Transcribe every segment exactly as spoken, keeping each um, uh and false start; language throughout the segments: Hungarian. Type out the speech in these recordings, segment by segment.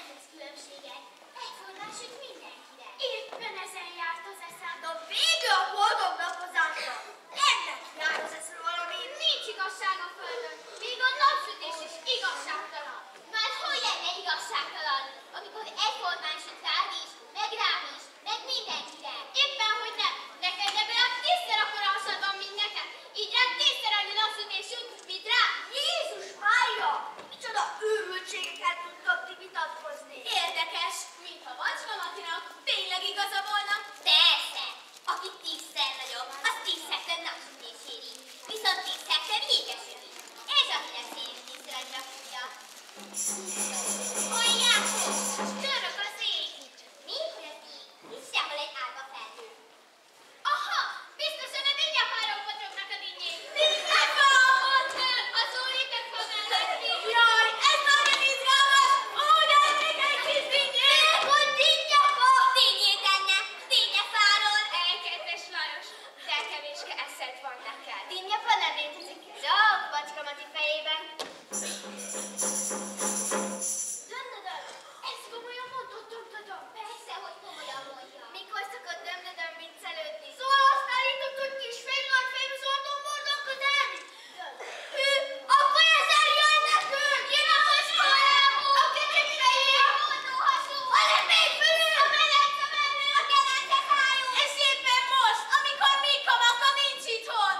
ehhez különbséget. Egyformán süt mindenkire. Éppen ezen járt az eszem. De vége a boldog napozásra! Ennek jár az eszre valami. Nincs igazság a földön, még a napsütés is igazságtalan. Már hogy lenne igazságtalan, amikor egyformán süt rád is, meg rám is, meg mindenkire? Éppen, hogy nem. Neked legalább tízszer akkora hasad van, mint nekem. Így rám tízszer annyi napsütés jut, mint rá. Jézus Mária! Micsoda őrültségeket tudtok ti vitatkozni? Érdekes, mintha Macska Matinak tényleg igaza volna. Persze, aki tízszer nagyobb, az tízszer több napsütés éri. Viszont tízszer több jéges süti. Ez akinek szél tízszer annyira tudja. Halljátok! Török az ég! Mi? Hogy az ég? Nincs sehol egy árva felhő. Aha, biztosan a dinnyapárok pacsognak a dinnyék. Ebbe a Ott nő, az úritek fog ellenni. Jaj, ez nagyon izgalmas! Úgy elég egy kis dinnyét! Hogy dinnyapa! Dinnyét enne, dinnyafáról! Elkedves Lajos, de kevéske eszed van neked. Dinnyapa nem létezik, csak Macska Mati fejében. Döndödöm, ezt komolyan mondod, döndödöm. Persze, hogy komolyan mondja. Mikor szokott döndödöm viccelődni? Szóval azt állított, hogy kis fénylag fejműzolton boldogkodálni? Hű, akkor ezer jaj nekünk! Jön a iskolából! A kicsit fején! A hódóhasú! A lepény fülű! A melence menő! A kelence szájú! És éppen most, amikor Mika Maka nincs itthon!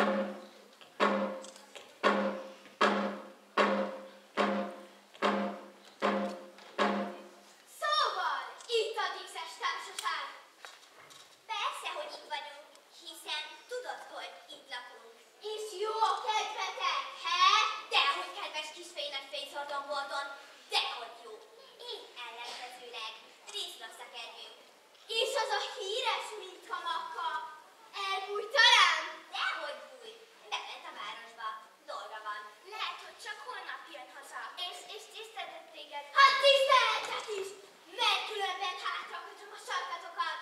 Szóval, itt a díszes társaság. Persze, hogy itt vagyunk, hiszen tudod, hogy itt lakunk. És jó a kedvetek. He? Dehogy kedves kis fénynek fényszordombolton. Dehogy jó. Én ellenkezőleg részrossz a kedvünk. És az a híres Mika Maka elbújt talán? Dehogy bújj. Bement a városba. Dolga van. Lehet, hogy csak holnap jön haza. És, és tiszteltet téged. Hát tiszteltek is! Mert különben hátrakötöm a sarkatokat.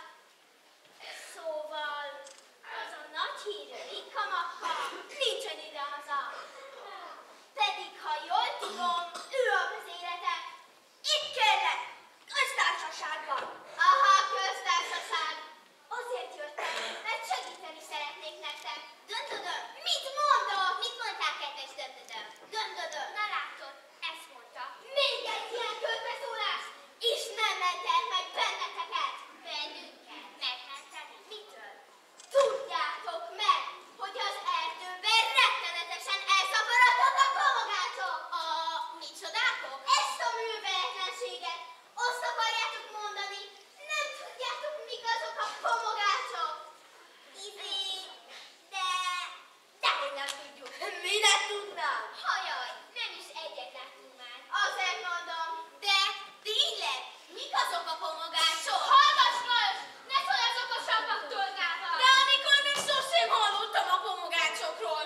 Szóval, az a nagy hírű Mika Maka nincsen ide haza. Pedig, ha jól tudom, ő a vezéretek. Itt kérlek! Köztársaságban! Aha, köztársaság! Azért jöttem, mert segíteni szeretnék nektek. Döndödöm, mit mondok? Mit mondtál, kedves döndödöm? Döndödöm, na látod, ezt mondta. Még egy ilyen közbeszólás, és nem mentek meg benneteket. Bennünket megmenteni. Mitől? Tudjátok meg, hogy az erdőben rettenetesen elszaporodtak a pomogácsok. A micsodákok? Ezt a műveletlenséget, azt akarjátok mondani, nem tudjátok, mik azok a pomogácsok? Izé, de... Dehogy nem tudjuk. Mi ne tudnám? Hajaj, nem is egyet láttunk már. Azért mondom, De tényleg, mik azok a pomogácsok? hallgass Lajos, ne szólj az okosabbak dolgával. De amikor még sosem hallottam a pomogácsokról!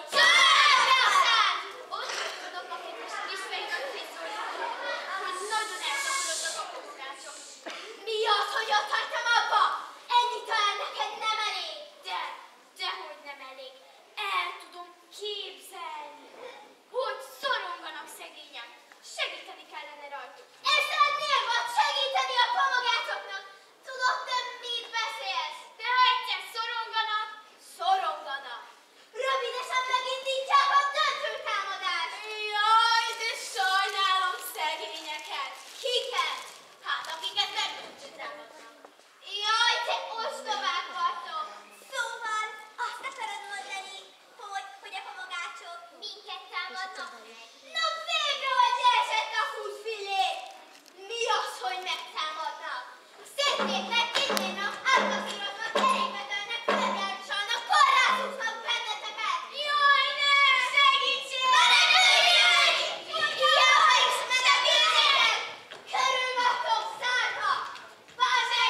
Csönd! Ott tudok a kedves kisfejnek készülni, hogy nagyon elszaporodtak a pomogácsok. Mi az, hogy ott hagytam abba? Ennyi talán neked nem elég. De, dehogy nem elég. El tudom képzelni, hogy szoronganak szegények. Segíteni kellene rajtuk. Ezt szeretnél vagy segíteni a pomogácsoknak? Tudod, te mit beszélsz? De ha egyszer szoronganak, szoronganak. Rövidesen megindítják a döntőtámadást. Jaj, de sajnálom szegényeket! Kiket? Hát akiket meg döntőtámadnak. Jaj, te ostobák vagytok. Szóval azt akarod mondani, hogy, hogy a pomogácsok minket támadnak meg. Na végre, hogy leesett a húsfillé! Mi az, hogy megtámadnak? Szednéknek, kinnének, átkaszíroznak, kerékbe törnek, fölgyárcsolnak, korrázúznak benneteket! Jaj, ne! Segítség! Meneküljenek! Jaj, meneküljenek! Körül vagytok szárva! Pázsák!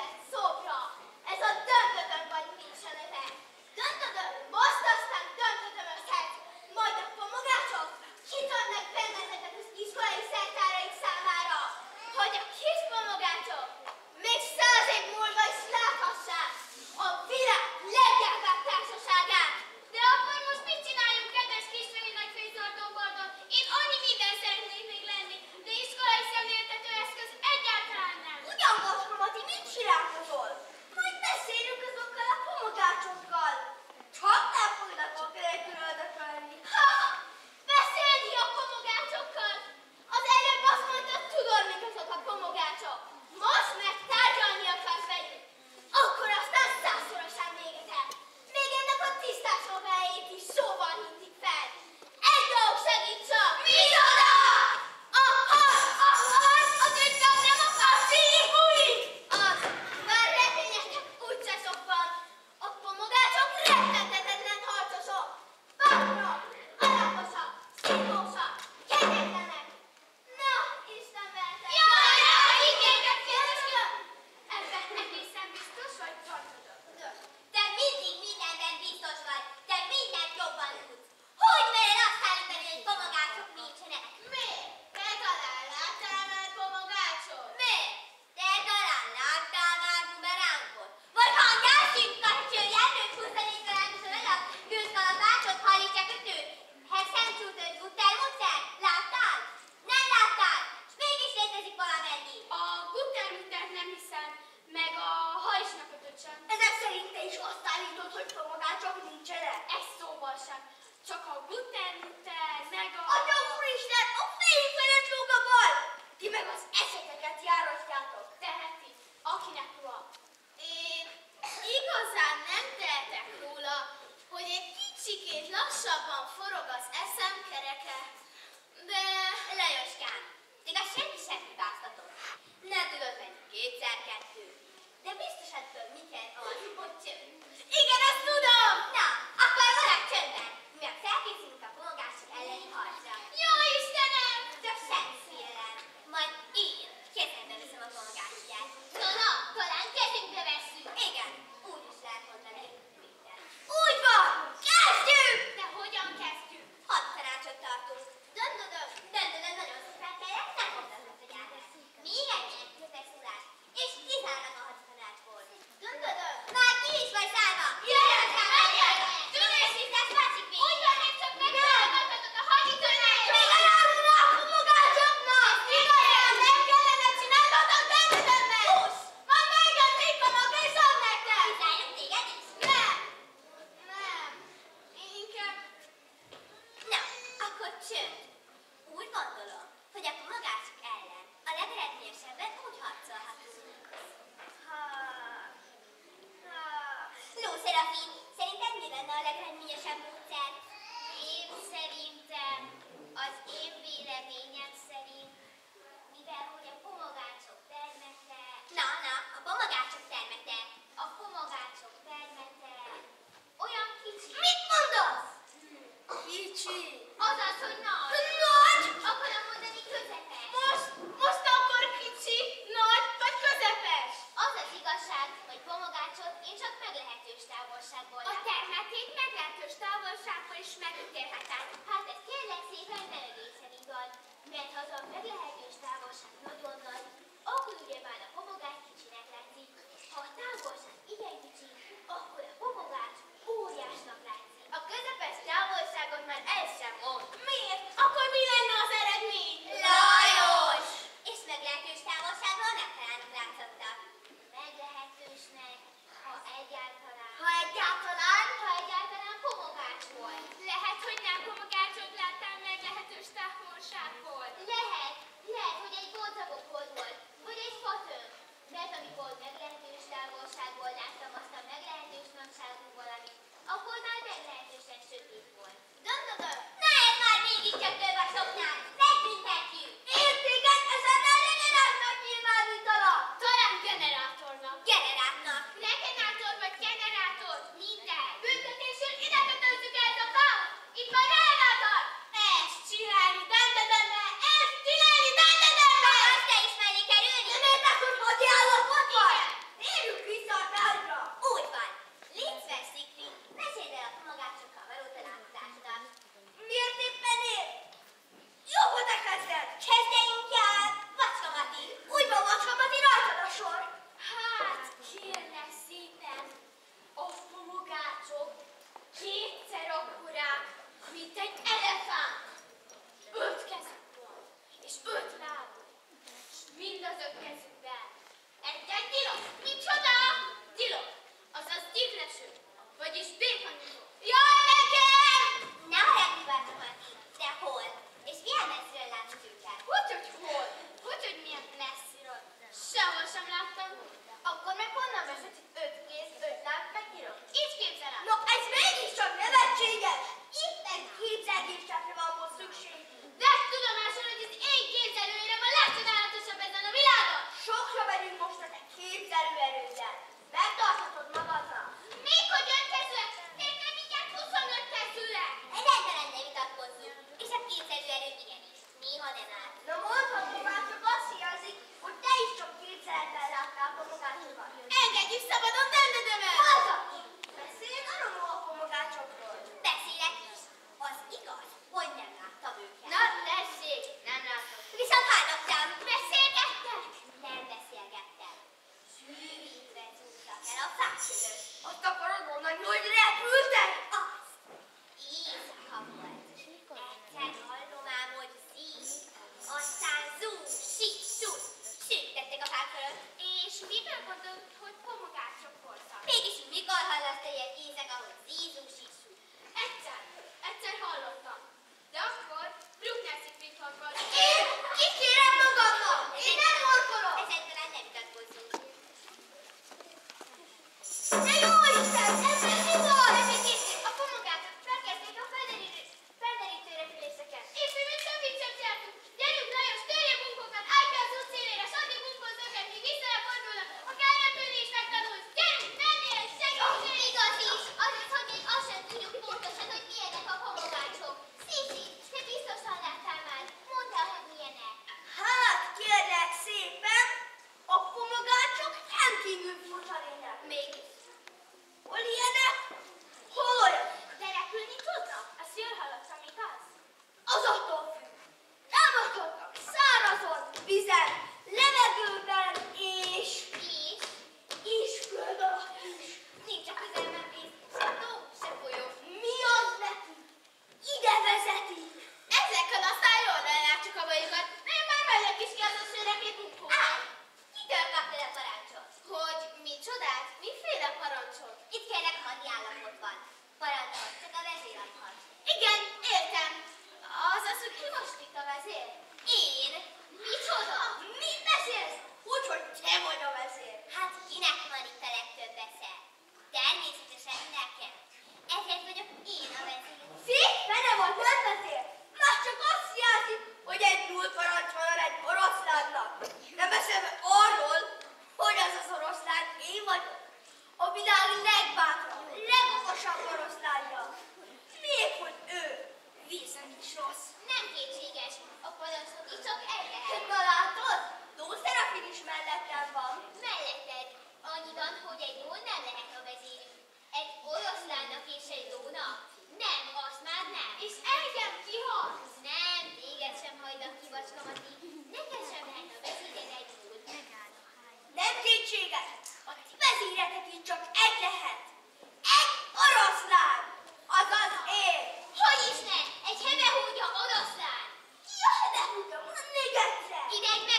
lett szobra. Ez a döntödön vagy mi is a neve. Döntödön, most aztán döntödömözhet. Majd a pomogácsok kitadnak benneteket az iskolai szertáraik számára, hogy a kis pomogácsok még száz év múlva is láthassák a világ legjákább társaságát. De akkor most mit csináljunk, kedves kisfejű nagyfejű zordóbordon? Én annyi minden szeretnék még lenni, de iskolai szemléltető eszköz egyáltalán nem. Ugyan, Gaspomati, mit csinálkozol? Majd beszéljünk azokkal a pomogácsokkal. Csak nem fognak a nélkül öldökölni. Ha! Beszélni a pomogácsokkal! Az előbb azt mondtad, tudod, mik azok a pomogácsok. Most meg tárgyalni akarsz velük. Akkor aztán százszorosan végezel. Még ennek a tisztás magáét is szóval hintik fel. Egy dolog segít csak! Micsoda? A harc! A harc? Az ügyben nem akar sífújni! Az! Már reményetek úgyse sok van. A pomogácsok rettenthetetlen harcosok. Bátrak, alaposak, szívósak, kegyetlenek. Na, Isten velte! Jaj, jaj, igények kérdeztem! Ebben egészen biztos vagy, tartodok? Te mindig mindenben biztos vagy, te mindent jobban tudsz. Hogy mered azt állítani, hogy pomogácsok nincsenek? Miért? Te talán láttál már pomogácsot? Miért? Te talán láttál már bumeránkot? Vagy hangyál szívkaccső, jelnőt húzani találkozol alap, gőzkalapácsot, hajlítják a tőt? Hexen csútőt, gutter, mutter? Láttál? Nem láttál? S mégis létezik valamennyi. A gutter-muttert nem hiszem, meg a hajsnakotot sem. Ezek szerint te is azt állítod, hogy pomogácsok nincsenek? Ez szóval sem. Csak a gutter-mutter, meg a... Atya úristen, a fejük felett lóg a bal! Ti meg az eszeteket járasztjátok. Teheti, akinek van. Én igazán nem tehetek róla, hogy egy kicsikét lassabban forog az eszem kereke. De... Lajoskám, igaz senki sem hibáztatott. Nem tudod menni kétszer kettő. De biztosan tudod, miket az, hogy csönd. Igen, ezt tudom! Na, akkor maradj csöndben, mert felkészülünk a pomogások elleni harcra. Jó Istenem! Csak sem félelem. Majd én kezembe viszem a pomogácsját. Na, na, talán kezünkbe vesszük. Igen, úgy is lehet mondani. Minden. Úgy van! Kezdjük! De hogyan kezdjük? Hat tanácsot tartunk. Döndödöm! Döntően nagyon szépen kellett, nem mondhatott, hogy átesz. Még egy ilyen közegszólás, és kizárnak a hat tanácsból. Döndödöm! Már ki is vagy szállva! Jöjjön, menjen! Tudásítás másik még! Úgy van, még csak meghallgattatok a haditörvényt! Még a járulnak a pomogácsoknak! Igazán nem kellene csinálnotok döndödömbe! Húsz! Majd megjötték a maga és ad nektek! Kizárjuk téged is? Nem! Nem! Inkább... Na, akkor csönd. Úgy gondolom, hogy a pomogások ellen a legeredményesebben úgy harcolhatunk. Ha... Ha... Ló, Szerafin, szerinted mi lenne a legeredményesebb módszer? Én szerintem, az én véleményem szerint, mivel hogy a pomogácsok termete, Na, na, a pomogácsok termete. a pomogácsok termete olyan kicsi. Mit mondasz? Kicsi! Azaz, hogy nagy. Nagy! Akarom mondani közepes. Most, most akkor kicsi, nagy vagy közepes? Az az igazság, hogy pomogácsot én csak meglehetős távolságból A látom. termetét meglehetős távolságból is megítélhetem. Hát ez kérlek szépen nem egészen igaz, mert ha az a meglehetős távolság nagyon nagy, akkor ugyebár a pomogács kicsinek látszik. Ha a távolság igen kicsi, akkor a pomogács óriásnak látszik. A közepes távolságot már ez sem mond. Miért? Akkor mi lenne az eredmény? Lajos! És meglehetős távolságról nem találnak látszottak. Meglehetősnek, ha egyáltalán. Ha egyáltalán sem láttam. Akkor meg honnan veszed öt kéz, öt láb, meg nyirom? Így képzelem. No, ez mégiscsak nevetséges! Itt egy képzelgésre van most szükség. Vedd tudomásul, hogy az én képzelőérem a legcsodálatosabb ezen a világon. Sokra megyünk most a te képzelőerőddel. Megtarthatod magadnak. Még hogy ötkezőek, tényleg mindjárt huszonöt kezűek. Egyáltalán ne vitatkozzunk. És a képzelőerő igenis. Néha nem áll. Na mondhatod, már csak azt hiányzik, hogy te is csak képzeletben láttál pomogácsokat. Engedjük szabadon, tennedemet! Haza! Beszélj arról a pomogácsokról. Beszélek is. Az igaz, hogy nem láttam őket. Na, tessék, nem látom. Viszont hallottam. Beszélgettek? Nem beszélgettem. Sűrítve zúgtak el a fák között. Azt akarod mondani, hogy repültek? Azt. Éjszaka volt. Egyszer hallom ám, hogy zíg. Aztán zúg, sík, szúg. Süttettek a fák fölött. És miből gondolod, hogy pomogácsok voltak? Mégis mikor hallasz te ilyet éjszaka, hogy zízú, sík, szúg? Egyszer, egyszer hallottam. De akkor Bruckner Siegfried hallgat. Én kikérem magadnak! Én nem morkolok! Ezen talán nem vitatkozzunk. De jó Isten, ez mi van? A pomogácsok felkezdték a felderítő, felderítő repüléseket. És mi még semmit sem csináltunk. Gyerünk, Lajos, törjön munkokat, állj ki az út szélére, s addig munkolsz őket, míg visszafordulnak. Ha kell repülni is megtanulsz. Gyerünk, mennél, segítség! Igaz is, az az, hogy még azt sem tudjuk pontosan, hogy milyenek a pomogácsok. Szizi, te biztosan láttál már. Mondd el, hogy milyenek. Hát, kérlek szépen, a pomogácsok rendkívül furcsa lények. Mégis. Hol ilyenek? Hol olyan? De repülni tudnak? Azt jól hallottam, igaz? Az attól függ. Támadhatnak szárazon, vizen, levegőben és... És és föld alatt is. nincs a közelben víz, se tó, se folyó. Mi az neki? Ide vezeti. Ezekkel aztán jól lelátjuk a bajukat. Én már megyek is ki az ösvényekét munkóba. Á, kitől kaptad a parancsot? Hogy micsodát? Miféle parancsot? Itt kérlek hadi állapotban. Parancsot, csak a vezér adhat. Igen, értem. Azaz, hogy ki most itt a vezér? Én? Micsoda? Mit beszélsz? Úgyhogy te vagy a vezér. Hát kinek van itt a legtöbb esze? Természetesen nekem. Ezért vagyok én a vezér. Szép fene vagy, nem vezér. Már csak azt hiányzik, hogy egy null parancs van egy oroszlánnak. Nem beszélve arról, hogy az az oroszlán én vagyok. A világ legbátrabb, legokosabb oroszlánja. Még hogy ő vízen is rossz. Nem kétséges, a parancsot is csak el lehet. Na látod? Dószerafin is mellettem van. Melletted annyiban, hogy egy dó nem lehet a vezérünk. Egy oroszlánnak és egy dónak? Nem, azt már nem. És engem kihasz? Nem, téged sem hajdak ki, Bacska-Mati. Neked sem lehet a vezéred egy dót. Nem kétséges. A ti vezéretek is csak egy lehet. Egy oroszlán. Azaz én. Hogy is ne? Egy hebehúgya oroszlán. Ki a hebehúgya? Mondd még egyszer. Ideg